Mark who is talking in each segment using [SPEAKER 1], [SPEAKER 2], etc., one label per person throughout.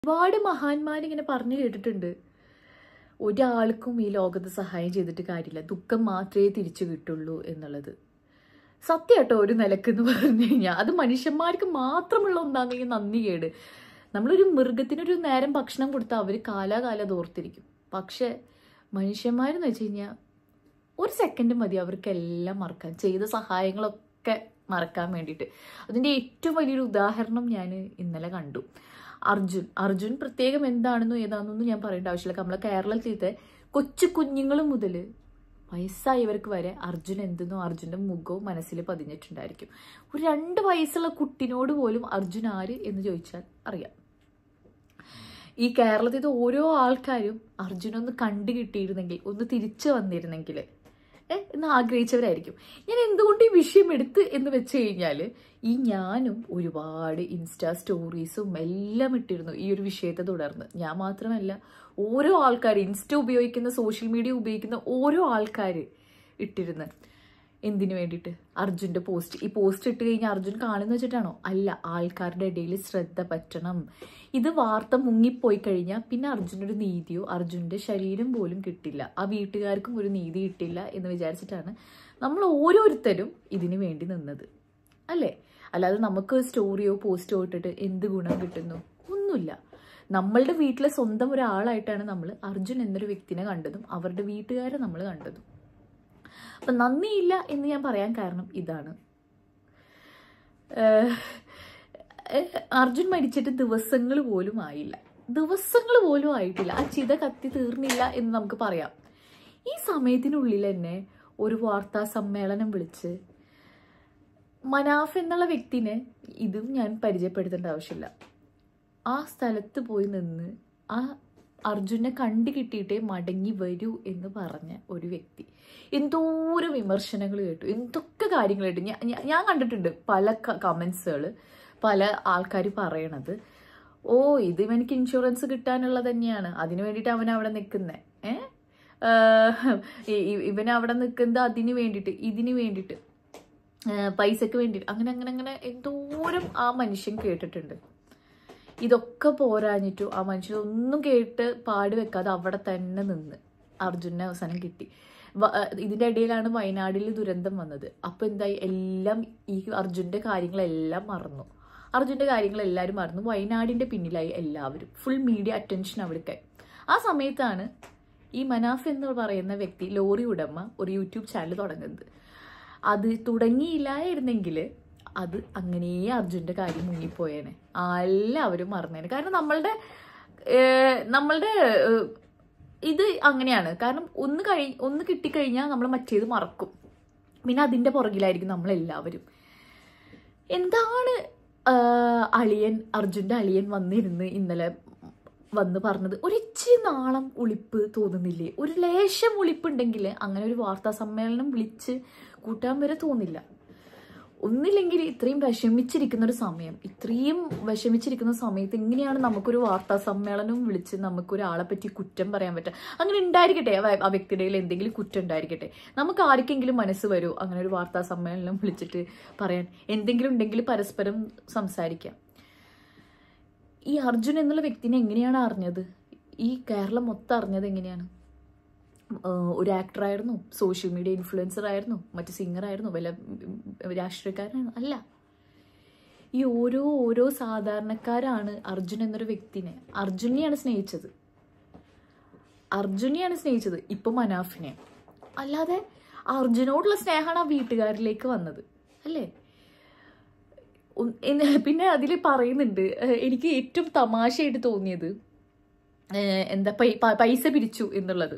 [SPEAKER 1] ഒരുപാട് മഹാന്മാരിങ്ങനെ പറഞ്ഞു കേട്ടിട്ടുണ്ട്, ഒരാൾക്കും ഈ ലോകത്ത് സഹായം ചെയ്തിട്ട് കാര്യമില്ല, ദുഃഖം മാത്രമേ തിരിച്ചു കിട്ടുള്ളൂ എന്നുള്ളത്. സത്യം കേട്ടോ, ഒരു നിലക്കെന്ന് പറഞ്ഞു കഴിഞ്ഞാൽ അത് മനുഷ്യന്മാർക്ക് മാത്രമുള്ള ഒന്നാണെങ്കിൽ നന്ദി കേട്. നമ്മളൊരു മൃഗത്തിനൊരു നേരം ഭക്ഷണം കൊടുത്താൽ അവർ കാലാകാലം ഓർത്തിരിക്കും. പക്ഷെ മനുഷ്യന്മാരെന്ന് വെച്ച് കഴിഞ്ഞാൽ ഒരു സെക്കൻഡ് മതി അവർക്കെല്ലാം മറക്കാൻ, ചെയ്ത സഹായങ്ങളൊക്കെ മറക്കാൻ വേണ്ടിയിട്ട്. അതിൻ്റെ ഏറ്റവും വലിയൊരു ഉദാഹരണം ഞാൻ ഇന്നലെ കണ്ടു. അർജുൻ പ്രത്യേകം എന്താണെന്നോ ഏതാണെന്നൊന്നും ഞാൻ പറയേണ്ട ആവശ്യമില്ല. നമ്മളെ കേരളത്തിലത്തെ കൊച്ചു കുഞ്ഞുങ്ങൾ മുതൽ വയസ്സായവർക്ക് വരെ അർജുൻ എന്തെന്നോ അർജുൻ്റെ മുഖവും മനസ്സിൽ പതിഞ്ഞിട്ടുണ്ടായിരിക്കും. ഒരു 2 വയസ്സുള്ള കുട്ടിനോട് പോലും അർജുൻ ആര് എന്ന് ചോദിച്ചാൽ അറിയാം. ഈ കേരളത്തിലെ ഓരോ ആൾക്കാരും അർജുനൊന്ന് കണ്ടു കിട്ടിയിരുന്നെങ്കിൽ, ഒന്ന് തിരിച്ചു വന്നിരുന്നെങ്കിൽ എന്ന് ആഗ്രഹിച്ചവരായിരിക്കും. ഞാൻ എന്തുകൊണ്ട് ഈ വിഷയം എടുത്ത് എന്ന് വെച്ച് കഴിഞ്ഞാൽ, ഞാനും ഒരുപാട് ഇൻസ്റ്റാ സ്റ്റോറീസും എല്ലാം ഇട്ടിരുന്നു ഈ ഒരു വിഷയത്തെ തുടർന്ന്. ഞാൻ മാത്രമല്ല, ഓരോ ആൾക്കാർ ഇൻസ്റ്റ ഉപയോഗിക്കുന്ന, സോഷ്യൽ മീഡിയ ഉപയോഗിക്കുന്ന ഓരോ ആൾക്കാർ ഇട്ടിരുന്നു. എന്തിനു വേണ്ടിയിട്ട്? അർജുൻ്റെ പോസ്റ്റ്. ഈ പോസ്റ്റ് ഇട്ട് കഴിഞ്ഞാൽ അർജുൻ കാണുന്ന വെച്ചിട്ടാണോ? അല്ല, ആൾക്കാരുടെ ഇടയിൽ ശ്രദ്ധ പറ്റണം. ഇത് വാർത്ത മുങ്ങിപ്പോയി കഴിഞ്ഞാൽ പിന്നെ അർജുനൊരു നീതിയോ അർജുൻ്റെ ശരീരം പോലും കിട്ടില്ല, ആ വീട്ടുകാർക്കും ഒരു നീതി കിട്ടില്ല എന്ന് വിചാരിച്ചിട്ടാണ് നമ്മൾ ഓരോരുത്തരും ഇതിനു വേണ്ടി നിന്നത്, അല്ലേ? അല്ലാതെ നമുക്ക് സ്റ്റോറിയോ പോസ്റ്റോ ഇട്ടിട്ട് എന്ത് ഗുണം കിട്ടുന്നു? ഒന്നുമില്ല. നമ്മളുടെ വീട്ടിലെ സ്വന്തം ഒരാളായിട്ടാണ് നമ്മൾ അർജുൻ എന്നൊരു വ്യക്തിനെ കണ്ടതും അവരുടെ വീട്ടുകാരെ നമ്മൾ കണ്ടതും. അപ്പം നന്ദിയില്ല എന്ന് ഞാൻ പറയാൻ കാരണം ഇതാണ്. അർജുൻ മരിച്ചിട്ട് ദിവസങ്ങൾ പോലും ആയിട്ടില്ല. ആ ചിത കത്തി തീർന്നില്ല എന്ന് നമുക്ക് പറയാം. ഈ സമയത്തിനുള്ളിൽ തന്നെ ഒരു വാർത്താ സമ്മേളനം വിളിച്ച് മനാഫ് എന്നുള്ള വ്യക്തിനെ, ഇതും ഞാൻ പരിചയപ്പെടുത്തേണ്ട ആവശ്യമില്ല, ആ സ്ഥലത്ത് പോയി നിന്ന് ആ അർജുനെ കണ്ടു കിട്ടിയിട്ടേ മടങ്ങി വരൂ എന്ന് പറഞ്ഞ ഒരു വ്യക്തി. എന്തോരം വിമർശനങ്ങൾ കേട്ടു, എന്തൊക്കെ കാര്യങ്ങൾ കേട്ടു. ഞാൻ കണ്ടിട്ടുണ്ട് പല കമൻസുകൾ, പല ആൾക്കാർ പറയണത്, ഇത് ഇവനിക്ക് ഇൻഷുറൻസ് കിട്ടാനുള്ളത് തന്നെയാണ്, അതിന് വേണ്ടിയിട്ട് അവൻ അവിടെ നിൽക്കുന്നത്, ഇവനവിടെ നിൽക്കുന്നത് അതിന് വേണ്ടിയിട്ട്, ഇതിന് വേണ്ടിയിട്ട്, പൈസക്ക് വേണ്ടിയിട്ട്, അങ്ങനെ എന്തോരം ആ മനുഷ്യൻ കേട്ടിട്ടുണ്ട്. ഇതൊക്കെ പോരാഞ്ഞിട്ടു ആ മനുഷ്യനൊന്നും കേട്ട് പാടി വെക്കാതെ അവിടെ തന്നെ നിന്ന് അർജുനെ അവസാനം കിട്ടി. ഇതിൻ്റെ ഇടയിലാണ് വയനാടിൽ ദുരന്തം വന്നത്. അപ്പോൾ എന്തായി? എല്ലാം ഈ അർജുൻ്റെ കാര്യങ്ങളെല്ലാം മറന്നു. എല്ലാവരും മറന്നു. വയനാടിൻ്റെ പിന്നിലായി എല്ലാവരും. ഫുൾ മീഡിയ അറ്റൻഷൻ അവിടേക്കായി. ആ സമയത്താണ് ഈ മനാഫ് എന്ന് പറയുന്ന വ്യക്തി, ലോറി ഉടമ, ഒരു യൂട്യൂബ് ചാനൽ തുടങ്ങുന്നത്. അത് തുടങ്ങിയില്ലായിരുന്നെങ്കിൽ അത് അങ്ങനെ അർജുൻ്റെ കാര്യം മുങ്ങിപ്പോയേനെ, എല്ലാവരും മറന്നേനെ. കാരണം നമ്മളുടെ ഇത് അങ്ങനെയാണ്. കാരണം ഒന്ന് കിട്ടിക്കഴിഞ്ഞാൽ നമ്മൾ മറ്റേത് മറക്കും. പിന്നെ അതിൻ്റെ പുറകിലായിരിക്കും നമ്മളെല്ലാവരും. എന്താണ് അർജുൻ്റെ അളിയൻ വന്നിരുന്ന് ഇന്നലെ വന്ന് പറഞ്ഞത്? ഒരു ഇച്ചിരി നാളം ഉളിപ്പ് തോന്നുന്നില്ലേ? ഒരു ലേശം ഉളിപ്പുണ്ടെങ്കിൽ അങ്ങനെ ഒരു വാർത്താ സമ്മേളനം വിളിച്ച് കൂട്ടാൻ വരെ തോന്നില്ല. ഒന്നില്ലെങ്കിൽ ഇത്രയും വിഷമിച്ചിരിക്കുന്ന സമയത്ത് എങ്ങനെയാണ് നമുക്കൊരു വാർത്താ സമ്മേളനവും വിളിച്ച് നമുക്കൊരാളെ പറ്റി കുറ്റം പറയാൻ പറ്റുക? അങ്ങനെ ഉണ്ടായിരിക്കട്ടെ, ആ വ്യക്തിയുടെ എന്തെങ്കിലും കുറ്റം ഉണ്ടായിരിക്കട്ടെ, നമുക്ക് ആർക്കെങ്കിലും മനസ്സ് വരുമോ അങ്ങനെ ഒരു വാർത്താ സമ്മേളനം വിളിച്ചിട്ട് പറയാൻ? എന്തെങ്കിലും ഉണ്ടെങ്കിൽ പരസ്പരം സംസാരിക്കാം. ഈ അർജുൻ എന്നുള്ള വ്യക്തിനെ എങ്ങനെയാണ് അറിഞ്ഞത്? ഈ കേരളം മൊത്തം അറിഞ്ഞത് എങ്ങനെയാണ്? ഒരു ആക്ടറായിരുന്നു, സോഷ്യൽ മീഡിയ ഇൻഫ്ലുവൻസർ ആയിരുന്നു, മറ്റ് സിംഗറായിരുന്നു, വല്ല രാഷ്ട്രീയക്കാരനായിരുന്നു? അല്ല. ഈ ഓരോ സാധാരണക്കാരാണ് അർജുൻ എന്നൊരു വ്യക്തിനെ, അർജുനെയാണ് സ്നേഹിച്ചത്. ഇപ്പൊ മനാഫിനെ. അല്ലാതെ അർജുനോടുള്ള സ്നേഹമാണ് ആ വീട്ടുകാരിലേക്ക് വന്നത്, അല്ലേ? പിന്നെ അതിൽ പറയുന്നുണ്ട്, എനിക്ക് ഏറ്റവും തമാശയായിട്ട് തോന്നിയത് പൈസ പിരിച്ചു എന്നുള്ളത്.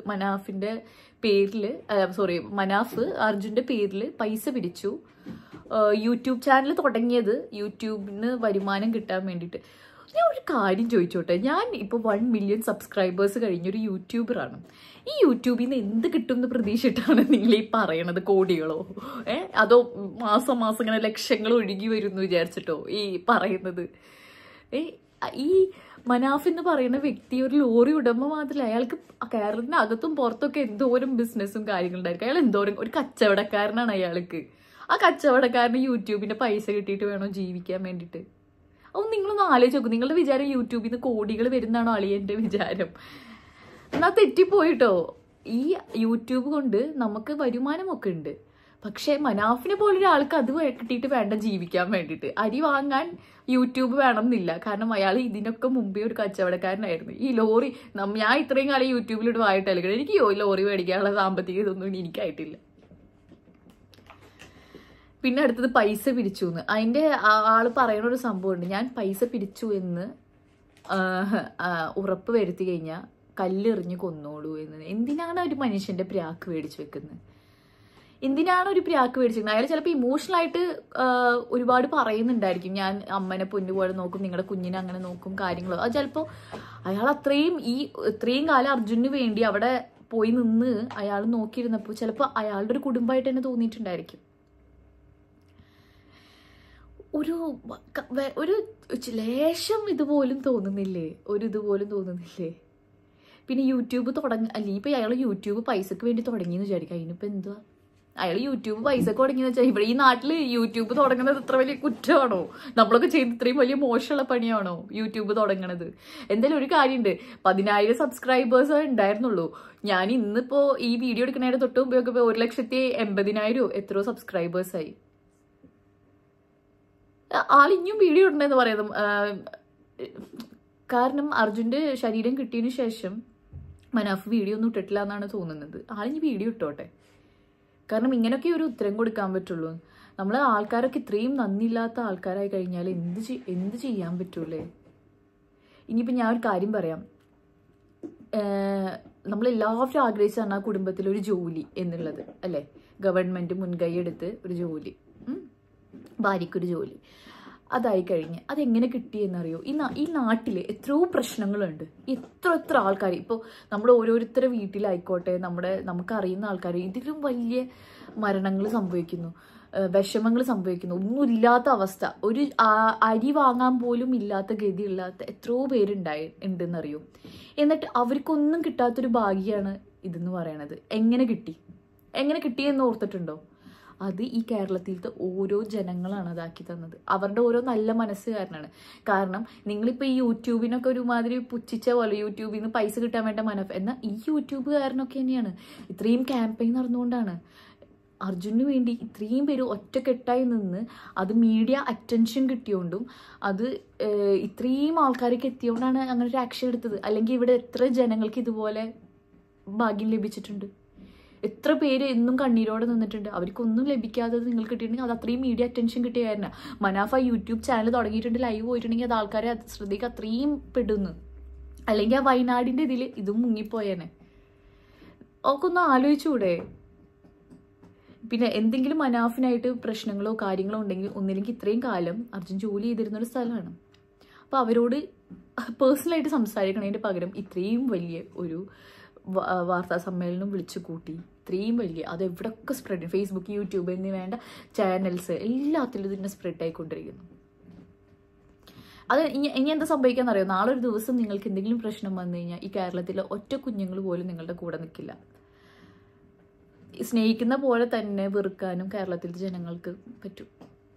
[SPEAKER 1] മനാഫ് അർജുൻ്റെ പേരിൽ പൈസ പിരിച്ചു. യൂട്യൂബ് ചാനൽ തുടങ്ങിയത് യൂട്യൂബിന് വരുമാനം കിട്ടാൻ വേണ്ടിയിട്ട്. ഞാൻ ഒരു കാര്യം ചോദിച്ചോട്ടെ, ഞാൻ ഇപ്പോൾ 1 മില്യൺ സബ്സ്ക്രൈബേഴ്സ് കഴിഞ്ഞൊരു യൂട്യൂബറാണ്. ഈ യൂട്യൂബിൽ നിന്ന് എന്ത് കിട്ടുമെന്ന് പ്രതീക്ഷിച്ചിട്ടാണ് നിങ്ങൾ ഈ പറയണത്? കോടികളോ? അതോ മാസം ഇങ്ങനെ ലക്ഷങ്ങൾ ഒഴുകി വരുമെന്ന് വിചാരിച്ചിട്ടോ ഈ പറയുന്നത്? ഈ മനാഫ് എന്ന് പറയുന്ന വ്യക്തി ഒരു ലോറി ഉടമ മാത്രമല്ല, അയാൾക്ക് കേരളത്തിന് അകത്തും പുറത്തൊക്കെ എന്തോരം ബിസിനസ്സും കാര്യങ്ങളുണ്ടായിരിക്കും. അയാൾ എന്തോരം ഒരു കച്ചവടക്കാരനാണ് അയാൾക്ക്. ആ കച്ചവടക്കാരന് യൂട്യൂബിന്റെ പൈസ കിട്ടിയിട്ട് വേണോ ജീവിക്കാൻ വേണ്ടിയിട്ട്? അപ്പോൾ നിങ്ങളൊന്ന് ആലോചിച്ച് നോക്കും. നിങ്ങളുടെ വിചാരം യൂട്യൂബിൽ നിന്ന് കോടികൾ വരുന്നതാണോ അളിയൻ്റെ വിചാരം? എന്നാൽ തെറ്റിപ്പോയിട്ടോ. ഈ യൂട്യൂബ് കൊണ്ട് നമുക്ക് വരുമാനമൊക്കെ ഉണ്ട്. പക്ഷേ മനാഫിനെ പോലൊരാൾക്ക് അത് കിട്ടിയിട്ട് വേണ്ട ജീവിക്കാൻ വേണ്ടിയിട്ട്. അരി വാങ്ങാൻ യൂട്യൂബ് വേണം എന്നില്ല. കാരണം അയാൾ ഇതിനൊക്കെ മുമ്പേ ഒരു കച്ചവടക്കാരനായിരുന്നു. ഈ ലോറി ഞാൻ ഇത്രയും കാലം യൂട്യൂബിലിട്ട് വായിട്ടല്ലേ, എനിക്ക് ലോറി മേടിക്കാനുള്ള സാമ്പത്തിക ഇതൊന്നും എനിക്കായിട്ടില്ല. പിന്നെ അടുത്തത് പൈസ പിരിച്ചു എന്ന്. അതിൻ്റെ ആൾ പറയുന്ന ഒരു സംഭവമുണ്ട്. ഞാൻ പൈസ പിരിച്ചു എന്ന് ഉറപ്പ് വരുത്തി കഴിഞ്ഞാൽ കല്ലെറിഞ്ഞ് കൊന്നോളൂ എന്ന്. എന്തിനാണ് ഒരു മനുഷ്യൻ്റെ പ്രാക്ക് മേടിച്ച് വെക്കുന്നത്? എന്തിനാണ് ഒരു പ്രാക്ക് മേടിച്ചിരിക്കുന്നത്? അയാൾ ചിലപ്പോൾ ഇമോഷണലായിട്ട് ഒരുപാട് പറയുന്നുണ്ടായിരിക്കും. ഞാൻ അമ്മനെ പൊന്നുപോലെ നോക്കും, നിങ്ങളുടെ കുഞ്ഞിനെ അങ്ങനെ നോക്കും, കാര്യങ്ങളോ. അത് ചിലപ്പോൾ അയാൾ ഇത്രയും കാലം അർജുനന് വേണ്ടി അവിടെ പോയി നിന്ന് അയാൾ നോക്കിയിരുന്നപ്പോൾ ചിലപ്പോൾ അയാളുടെ ഒരു കുടുംബമായിട്ട് തന്നെ തോന്നിയിട്ടുണ്ടായിരിക്കും. ഒരു ലേശം ഇതുപോലും തോന്നുന്നില്ലേ? ഇതുപോലും തോന്നുന്നില്ലേ? പിന്നെ യൂട്യൂബ് അല്ലെങ്കിൽ ഇപ്പം അയാൾ യൂട്യൂബ് പൈസക്ക് വേണ്ടി തുടങ്ങിയെന്ന് വിചാരിക്കും. അതിനിപ്പോൾ എന്തുവാ? അയാൾ യൂട്യൂബ് പൈസക്ക് തുടങ്ങിയെന്ന് വെച്ചാൽ ഇവിടെ ഈ നാട്ടിൽ യൂട്യൂബ് തുടങ്ങുന്നത് ഇത്ര വലിയ കുറ്റമാണോ? നമ്മളൊക്കെ ചെയ്ത് ഇത്രയും വലിയ മോശമുള്ള പണിയാണോ യൂട്യൂബ് തുടങ്ങണത്? എന്തായാലും ഒരു കാര്യമുണ്ട്, 10,000 സബ്സ്ക്രൈബേഴ്സ് ഉണ്ടായിരുന്നുള്ളൂ. ഞാൻ ഇന്നിപ്പോൾ ഈ വീഡിയോ എടുക്കുന്നതിന് തൊട്ട് മുമ്പൊക്കെ 1,80,000 എത്രയോ സബ്സ്ക്രൈബേഴ്സായി. ആളിഞ്ഞും വീഡിയോ ഉണ്ടെന്ന് പറയുന്നത്. കാരണം അർജുൻ്റെ ശരീരം കിട്ടിയതിന് ശേഷം മനാഫ് വീഡിയോ ഒന്നും ഇട്ടിട്ടില്ല എന്നാണ് തോന്നുന്നത്. ആളിഞ്ഞ് വീഡിയോ ഇട്ടോട്ടെ. കാരണം ഇങ്ങനെയൊക്കെ ഒരു ഉത്തരം കൊടുക്കാൻ പറ്റുള്ളൂ. നമ്മൾ ആൾക്കാരൊക്കെ ഇത്രയും നന്ദിയില്ലാത്ത ആൾക്കാരായി കഴിഞ്ഞാൽ എന്ത് ചെയ്യാൻ പറ്റൂലേ? ഇനിയിപ്പോൾ ഞാൻ ഒരു കാര്യം പറയാം. നമ്മളെല്ലാവരും ആഗ്രഹിച്ചാണ് ആ കുടുംബത്തിലൊരു ജോലി എന്നുള്ളത് അല്ലേ? ഗവൺമെൻറ് മുൻകൈ എടുത്ത് ഒരു ജോലി, ഭാര്യയ്ക്കൊരു ജോലി അതായി കഴിഞ്ഞ് അതെങ്ങനെ കിട്ടിയെന്നറിയോ? ഈ നാട്ടിൽ എത്രയോ പ്രശ്നങ്ങളുണ്ട്. എത്ര ആൾക്കാർ ഇപ്പോൾ നമ്മുടെ ഓരോരുത്തരുടെ വീട്ടിലായിക്കോട്ടെ, നമുക്കറിയുന്ന ആൾക്കാർ ഇതിലും വലിയ മരണങ്ങൾ സംഭവിക്കുന്നു, വിഷമങ്ങൾ സംഭവിക്കുന്നു. ഒന്നുമില്ലാത്ത അവസ്ഥ, ഒരു അരി വാങ്ങാൻ പോലും ഇല്ലാത്ത ഗതിയില്ലാത്ത എത്രയോ ഉണ്ടെന്നറിയോ? എന്നിട്ട് അവർക്കൊന്നും കിട്ടാത്തൊരു ഭാഗ്യമാണ് ഇതെന്ന് പറയണത്. എങ്ങനെ കിട്ടിയെന്ന് ഓർത്തിട്ടുണ്ടോ? അത് ഈ കേരളത്തിലത്തെ ഓരോ ജനങ്ങളാണ് അതാക്കി തന്നത്. അവരുടെ ഓരോ നല്ല മനസ്സുകാരനാണ്. കാരണം നിങ്ങളിപ്പോൾ ഈ യൂട്യൂബിനൊക്കെ ഒരുമാതിരി പുച്ഛിച്ച പോലെ യൂട്യൂബിൽ നിന്ന് പൈസ കിട്ടാൻ വേണ്ട എന്നാൽ ഈ യൂട്യൂബുകാരനൊക്കെ തന്നെയാണ്. ഇത്രയും ക്യാമ്പയിൻ നടന്നുകൊണ്ടാണ് അർജുനു വേണ്ടി ഇത്രയും പേര് ഒറ്റക്കെട്ടായി നിന്ന് അത് മീഡിയ അറ്റൻഷൻ കിട്ടിയോണ്ടും അത് ഇത്രയും ആൾക്കാർക്ക് എത്തിയോണ്ടാണ് അങ്ങനെ ഒരു ആക്ഷൻ എടുത്തത്. അല്ലെങ്കിൽ ഇവിടെ എത്ര ജനങ്ങൾക്ക് ഇതുപോലെ ഭാഗ്യം ലഭിച്ചിട്ടുണ്ട്? എത്ര പേര് എന്നും കണ്ണീരോടെ നിന്നിട്ടുണ്ട്. അവർക്കൊന്നും ലഭിക്കാത്തത് നിങ്ങൾക്ക് കിട്ടിയിട്ടുണ്ടെങ്കിൽ അത് അത്രയും മീഡിയ അറ്റൻഷൻ കിട്ടിയ കാരണം. മനാഫ യൂട്യൂബ് ചാനൽ തുടങ്ങിയിട്ടുണ്ട്, ലൈവ് പോയിട്ടുണ്ടെങ്കിൽ അത് ആൾക്കാരെ ശ്രദ്ധിക്കുക അത്രയും പെടുന്നു. അല്ലെങ്കിൽ ആ വയനാടിൻ്റെ ഇതിൽ ഇതും മുങ്ങിപ്പോയേനെ. ഒക്കെ ഒന്ന് ആലോചിച്ചുകൂടെ? പിന്നെ എന്തെങ്കിലും മനാഫിനായിട്ട് പ്രശ്നങ്ങളോ കാര്യങ്ങളോ ഉണ്ടെങ്കിൽ ഒന്നില്ലെങ്കിൽ ഇത്രയും കാലം അർജുൻ ജോലി ചെയ്തിരുന്നൊരു സ്ഥലമാണ്. അപ്പോൾ അവരോട് പേഴ്സണലായിട്ട് സംസാരിക്കണതിൻ്റെ പകരം ഇത്രയും വലിയ ഒരു വാർത്താ സമ്മേളനം വിളിച്ചു കൂട്ടി ഇത്രയും വലിയ അത് എവിടെയൊക്കെ സ്പ്രെഡ്, ഫേസ്ബുക്ക്, യൂട്യൂബ് എന്നീ വേണ്ട ചാനൽസ് എല്ലാത്തിലും ഇതിനെ സ്പ്രെഡ് ആയിക്കൊണ്ടിരിക്കുന്നു. അത് ഇനി എന്താ സംഭവിക്കാന്നറിയോ? നാളെ ഒരു ദിവസം നിങ്ങൾക്ക് എന്തെങ്കിലും പ്രശ്നം വന്നു കഴിഞ്ഞാൽ ഈ കേരളത്തിലെ ഒറ്റ കുഞ്ഞുങ്ങൾ പോലും നിങ്ങളുടെ കൂടെ നിൽക്കില്ല. സ്നേഹിക്കുന്ന പോലെ തന്നെ വെറുക്കാനും കേരളത്തിലെ ജനങ്ങൾക്ക് പറ്റും.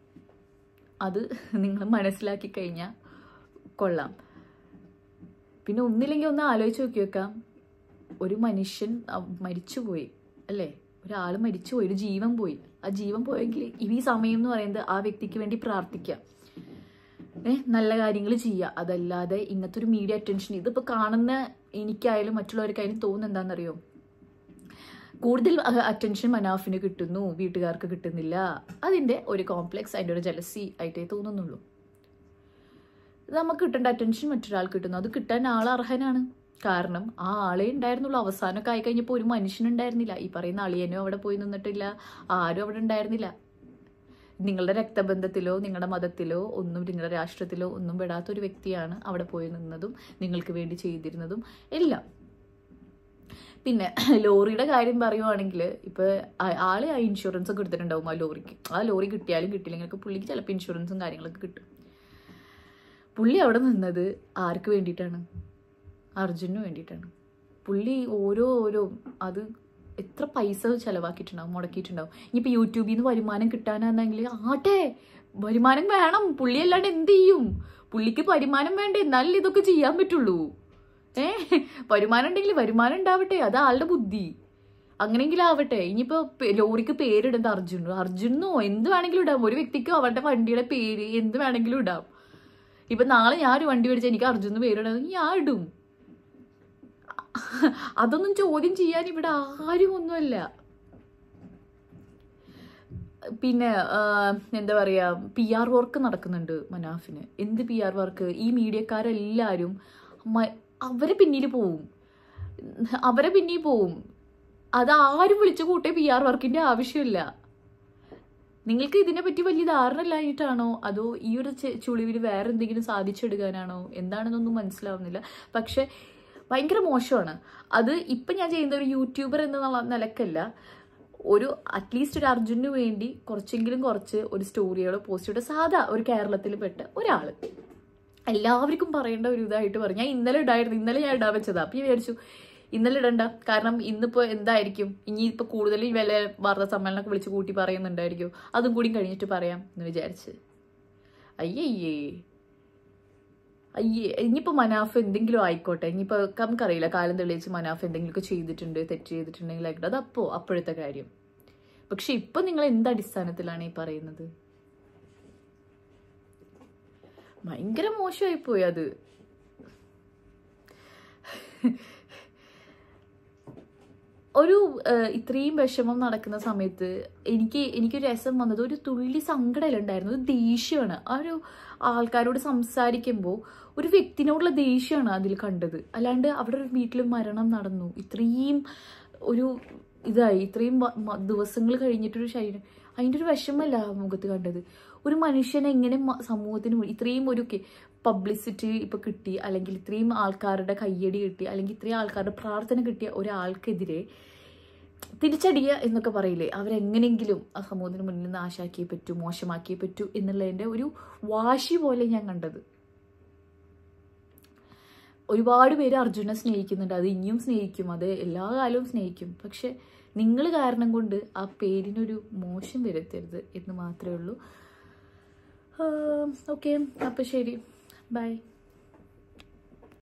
[SPEAKER 1] അത് നിങ്ങൾ മനസ്സിലാക്കി കഴിഞ്ഞാൽ കൊള്ളാം. പിന്നെ ഒന്നില്ലെങ്കിൽ ഒന്ന് ആലോചിച്ച് നോക്കി വെക്കാം. ഒരു മനുഷ്യൻ മരിച്ചുപോയി അല്ലേ? ഒരാൾ മരിച്ചുപോയി, ഒരു ജീവൻ പോയി. ആ ജീവൻ പോയെങ്കിൽ ഈ സമയം എന്ന് പറയുന്നത് ആ വ്യക്തിക്ക് വേണ്ടി പ്രാർത്ഥിക്കുക, നല്ല കാര്യങ്ങൾ ചെയ്യുക. അതല്ലാതെ ഇങ്ങനത്തെ ഒരു മീഡിയ അറ്റൻഷൻ ഇതിപ്പോൾ കാണുന്ന എനിക്കായാലും മറ്റുള്ളവർക്കായാലും തോന്നുന്നത് എന്താണെന്നറിയോ? കൂടുതൽ അറ്റൻഷൻ മനാഫിന് കിട്ടുന്നു, വീട്ടുകാർക്ക് കിട്ടുന്നില്ല. അതിൻ്റെ ഒരു കോംപ്ലക്സ്, അതിൻ്റെ ഒരു ജലസി ആയിട്ടേ തോന്നുന്നുള്ളൂ. നമുക്ക് കിട്ടേണ്ട അറ്റൻഷൻ മറ്റൊരാൾ കിട്ടുന്നു, അത് കിട്ടാൻ ആൾ അർഹനാണ്. കാരണം ആ ആളെ ഉണ്ടായിരുന്നുള്ളൂ. അവസാനമൊക്കെ ആയി കഴിഞ്ഞപ്പോൾ ഒരു മനുഷ്യനുണ്ടായിരുന്നില്ല. ഈ പറയുന്ന അളിയനോ അവിടെ പോയി നിന്നിട്ടില്ല, ആരും അവിടെ ഉണ്ടായിരുന്നില്ല. നിങ്ങളുടെ രക്തബന്ധത്തിലോ നിങ്ങളുടെ മതത്തിലോ ഒന്നും നിങ്ങളുടെ രാഷ്ട്രത്തിലോ ഒന്നും പെടാത്തൊരു വ്യക്തിയാണ് അവിടെ പോയി നിന്നതും നിങ്ങൾക്ക് വേണ്ടി ചെയ്തിരുന്നതും എല്ലാം. പിന്നെ ലോറിയുടെ കാര്യം പറയുവാണെങ്കിൽ ഇപ്പോൾ ആളെ ആ ഇൻഷുറൻസ് ഒക്കെ എടുത്തിട്ടുണ്ടാവും ആ ലോറിക്ക്. ആ ലോറി കിട്ടിയാലും കിട്ടിയില്ലെങ്കിൽ പുള്ളിക്ക് ചിലപ്പോൾ ഇൻഷുറൻസും കാര്യങ്ങളൊക്കെ കിട്ടും. പുള്ളി അവിടെ നിന്നത് ആർക്ക് വേണ്ടിയിട്ടാണ്? അർജുനു വേണ്ടിയിട്ടാണ്. പുള്ളി ഓരോ അത് എത്ര പൈസ ചിലവാക്കിയിട്ടുണ്ടാവും, മുടക്കിയിട്ടുണ്ടാവും. ഇനിയിപ്പോൾ യൂട്യൂബിൽ നിന്ന് വരുമാനം കിട്ടാനാണെങ്കിൽ ആട്ടെ, വരുമാനം വേണം, പുള്ളി അല്ലാണ്ട് എന്ത് ചെയ്യും? പുള്ളിക്ക് വരുമാനം വേണ്ടേ, എന്നാലും ഇതൊക്കെ ചെയ്യാൻ പറ്റുള്ളൂ. വരുമാനം ഉണ്ടെങ്കിൽ വരുമാനം ഉണ്ടാവട്ടെ, അത് ആളുടെ ബുദ്ധി. അങ്ങനെയെങ്കിലും ആവട്ടെ. ഇനിയിപ്പോ ലോറിക്ക് പേരിടുന്നത് അർജുനോ എന്ത് വേണമെങ്കിലും ഇടാം. ഒരു വ്യക്തിക്ക് അവരുടെ വണ്ടിയുടെ പേര് എന്ത് വേണമെങ്കിലും ഇടാം. ഇപ്പൊ നാളെ ഞാൻ ഒരു വണ്ടി മേടിച്ചാൽ എനിക്ക് അർജുന് പേരിടാം, ഞാൻ ഇടും. അതൊന്നും ചോദ്യം ചെയ്യാൻ ഇവിടെ ആരും ഒന്നുമല്ല. പിന്നെ എന്താ പറയാ, PR വർക്ക് നടക്കുന്നുണ്ട് മനാഫിന്. എന്ത് PR വർക്ക്? ഈ മീഡിയക്കാരെല്ലാരും അവരെ പിന്നിൽ പോവും. അതാരും വിളിച്ചു കൂട്ടിയ PR വർക്കിന്റെ ആവശ്യമില്ല. നിങ്ങൾക്ക് ഇതിനെ പറ്റി വലിയ ധാരണ ഇല്ലായിട്ടാണോ, അതോ ഈ ഒരു ചുളിവിൽ വേറെ എന്തെങ്കിലും സാധിച്ചെടുക്കാനാണോ, എന്താണെന്നൊന്നും മനസ്സിലാവുന്നില്ല. പക്ഷെ ഭയങ്കര മോശമാണ് അത്. ഇപ്പം ഞാൻ ചെയ്യുന്ന ഒരു യൂട്യൂബർ എന്നുള്ള നിലക്കല്ല, ഒരു അറ്റ്ലീസ്റ്റ് ഒരു അർജുനു വേണ്ടി കുറച്ച് ഒരു സ്റ്റോറികളോ പോസ്റ്റ് ചെയ്ത സാധാ ഒരു കേരളത്തിൽ പെട്ട ഒരാൾ എല്ലാവർക്കും പറയേണ്ട ഒരു ഇതായിട്ട് പറഞ്ഞു. ഞാൻ ഇന്നലെ ഞാൻ ഇടാൻ വെച്ചതാ. അപ്പം ഞാൻ വിചാരിച്ചു ഇന്നലെ ഇടണ്ട, കാരണം ഇന്നിപ്പോൾ എന്തായിരിക്കും, ഇനിയിപ്പോൾ കൂടുതൽ വില വാർത്താ സമ്മേളനമൊക്കെ വിളിച്ച് കൂട്ടി പറയുന്നുണ്ടായിരിക്കും, അതും കൂടി കഴിഞ്ഞിട്ട് പറയാം എന്ന് വിചാരിച്ച്. അയ്യേ ഇനിയിപ്പോൾ മനാഫ് എന്തെങ്കിലും ആയിക്കോട്ടെ, ഇനിയിപ്പോൾ നമുക്കറിയില്ല, കാലം തെളിയിച്ച് മനാഫ് എന്തെങ്കിലുമൊക്കെ തെറ്റ് ചെയ്തിട്ടുണ്ടെങ്കിൽ ആയിക്കോട്ടെ, അത് അപ്പോഴത്തെ കാര്യം. പക്ഷെ ഇപ്പൊ നിങ്ങൾ എന്ത് അടിസ്ഥാനത്തിലാണ് ഈ പറയുന്നത്? ഭയങ്കര മോശമായിപ്പോയി അത്. ഒരു ഇത്രയും വിഷമം നടക്കുന്ന സമയത്ത് എനിക്ക് രസം വന്നത് ഒരു തുള്ളി സങ്കടമല്ല ഉണ്ടായിരുന്നു, ഒരു ദേഷ്യമാണ്. ആ ഒരു ആൾക്കാരോട് സംസാരിക്കുമ്പോൾ ഒരു വ്യക്തിനോടുള്ള ദേഷ്യമാണ് അതിൽ കണ്ടത്. അല്ലാണ്ട് അവിടെ ഒരു വീട്ടിൽ മരണം നടന്നു, ഇത്രയും ഒരു ഇത്രയും ദിവസങ്ങൾ കഴിഞ്ഞിട്ടൊരു ശരീരം, അതിൻ്റെ ഒരു വിഷമല്ല മുഖത്ത് കണ്ടത്. ഒരു മനുഷ്യനെ എങ്ങനെ സമൂഹത്തിന് ഇത്രയും ഒരു പബ്ലിസിറ്റി ഇപ്പൊ കിട്ടി, അല്ലെങ്കിൽ ഇത്രയും ആൾക്കാരുടെ കയ്യടി കിട്ടി, അല്ലെങ്കിൽ ഇത്രയും ആൾക്കാരുടെ പ്രാർത്ഥന കിട്ടിയ ഒരാൾക്കെതിരെ തിരിച്ചടിയ എന്നൊക്കെ പറയില്ലേ, അവരെങ്ങനെങ്കിലും ആ സമൂഹത്തിന് മുന്നിൽ നാശാക്കിയേ പറ്റൂ, മോശമാക്കിയേ പറ്റൂ എന്നുള്ളതിൻ്റെ ഒരു വാശി പോലെ ഞാൻ കണ്ടത്. ഒരുപാട് പേര് അർജുനെ സ്നേഹിക്കുന്നുണ്ട്, അത് ഇനിയും സ്നേഹിക്കും, അത് എല്ലാ കാലവും സ്നേഹിക്കും. പക്ഷെ നിങ്ങൾ കാരണം കൊണ്ട് ആ പേരിനൊരു മോശം വരുത്തരുത് എന്ന് മാത്രമേ ഉള്ളൂ. ഓക്കെ, അപ്പം ശരി, ബൈ.